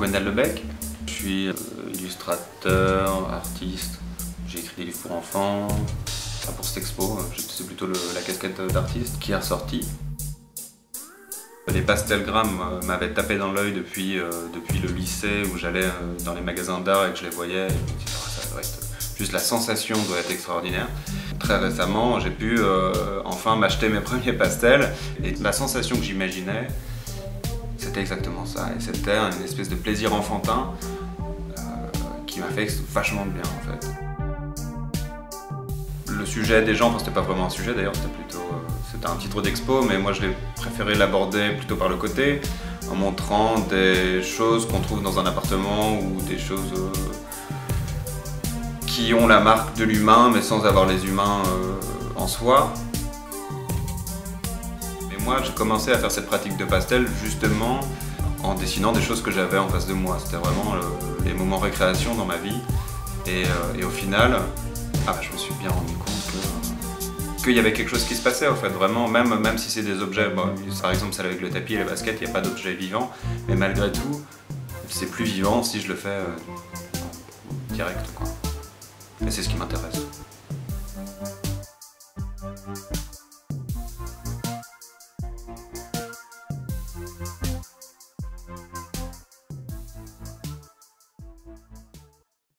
Lionel Lebec. Je suis illustrateur, artiste. J'ai écrit des livres pour enfants. Enfin, pour cette expo, c'est plutôt la casquette d'artiste qui est ressortie. Les pastelgrammes m'avaient tapé dans l'œil depuis le lycée où j'allais dans les magasins d'art et que je les voyais. Et je me disais, oh, ça doit être, juste la sensation doit être extraordinaire. Très récemment, j'ai pu enfin m'acheter mes premiers pastels et la sensation que j'imaginais, c'était exactement ça. Et c'était une espèce de plaisir enfantin qui m'a fait vachement de bien en fait. Le sujet des gens, enfin, c'était pas vraiment un sujet d'ailleurs, c'était un titre d'expo, mais moi je l'ai préféré l'aborder plutôt par le côté, en montrant des choses qu'on trouve dans un appartement ou des choses qui ont la marque de l'humain mais sans avoir les humains en soi. Et moi j'ai commencé à faire cette pratique de pastel justement en dessinant des choses que j'avais en face de moi. C'était vraiment les moments récréation dans ma vie et au final, je me suis bien rendu compte qu'il y avait quelque chose qui se passait en fait, vraiment, même si c'est des objets, bon, par exemple celle avec le tapis et les baskets, il n'y a pas d'objet vivant, mais malgré tout, c'est plus vivant si je le fais direct quoi. Et c'est ce qui m'intéresse.